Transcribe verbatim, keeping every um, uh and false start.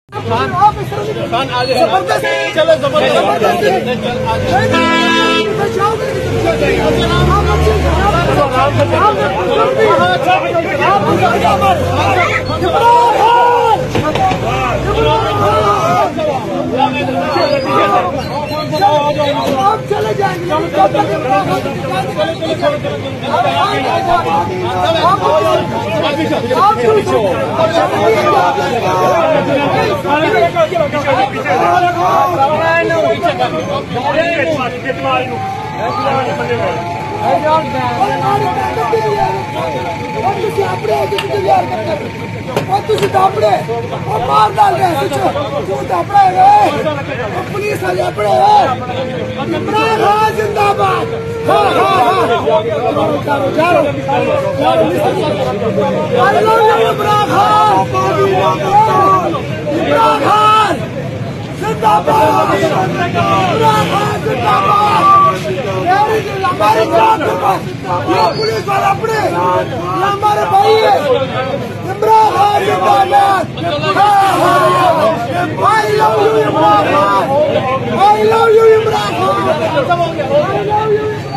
खान आगे जबरदस्त चलो आप चले जाएंगे अपने मार डाल रहे हैं पुलिस वाले अपने इमरान खान जिंदाबाद। इमरान खान इमरान खान जिंदाबाद। इमरान खान जिंदाबाद। हमारे ये पुलिस वाले अपने हमारे भाई है। इमरान खान जिंदाबाद। I love you, Imran Khan. I love you, Imran Khan. I love you.